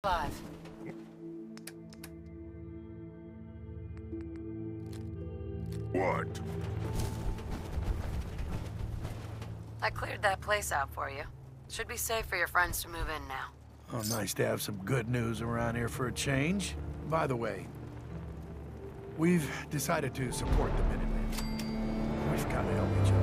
Five. What? I cleared that place out for you. Should be safe for your friends to move in now. Oh, nice to have some good news around here for a change. By the way, we've decided to support the Minutemen. We've got to help each other.